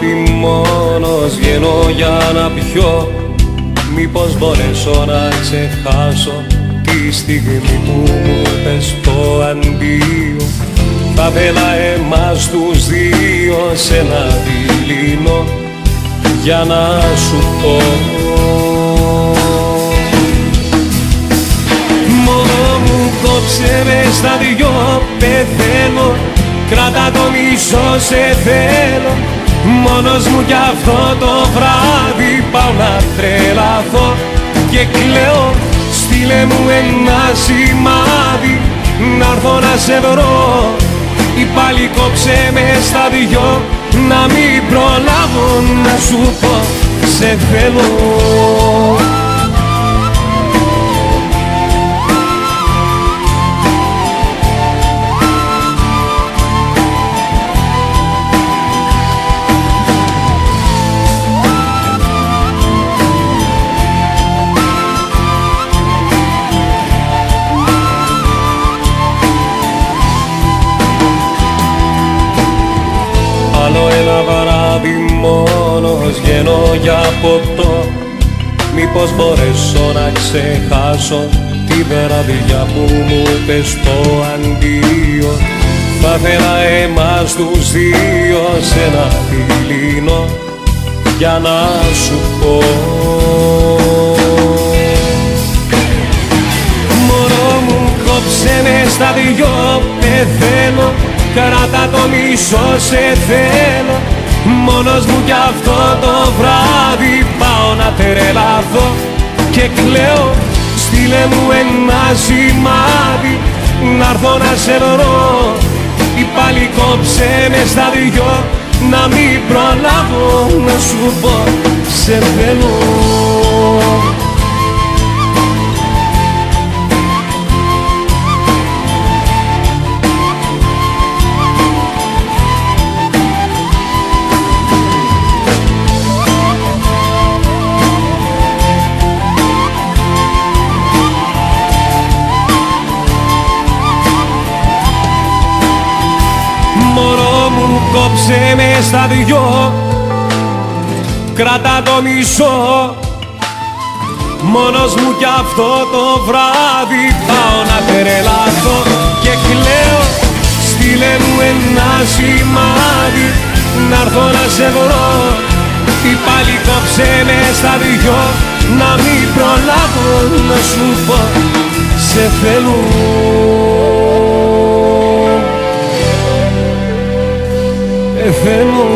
παράδει μόνος βγαίνω για να πιω. Μήπως μπορέσω να ξεχάσω τη στιγμή που μου πες το αντίο. Θα θέλα εμάς τους δύο σε ένα δειλινό για να σου πω. Μόνο μου κόψε με στα δυο, πεθαίνω. Κράτα το μισό, σε θέλω. Μόνος μου κι αυτό το βράδυ πάω να τρελαθώ και κλαίω. Στείλε μου ένα σημάδι να'ρθω να σε βρω, ή πάλι κόψε με στα δυο να μην προλάβω να σου πω σε θέλω. Άλλο ένα βράδυ μόνος βγαίνω για ποτό. Μήπως μπορέσω να ξεχάσω τη βραδιά που μου είπες το αντίο. Θα θέλα εμάς τους δύο σε ένα δειλινό για να σου πω. Μωρό μου κόψε με στα δυο, πεθαίνω. Κράτα το μισό, σε θέλω. Μόνος μου κι αυτό το βράδυ πάω να τρελαθώ και κλαίω. Στείλε μου ένα σημάδι να'ρθω να σε βρω, ή πάλι κόψε με στα δυο να μην προλάβω να σου πω σε θέλω. Μωρό μου κόψε με στα δυο, κράτα το μισό. Μόνος μου κι αυτό το βράδυ πάω να τρελαθώ και κλαίω. Στείλε μου ένα σημάδι να'ρθω να σε βρω, ή πάλι κόψε με στα δυο να μην προλάβω να σου πω σε θέλω. Θέλω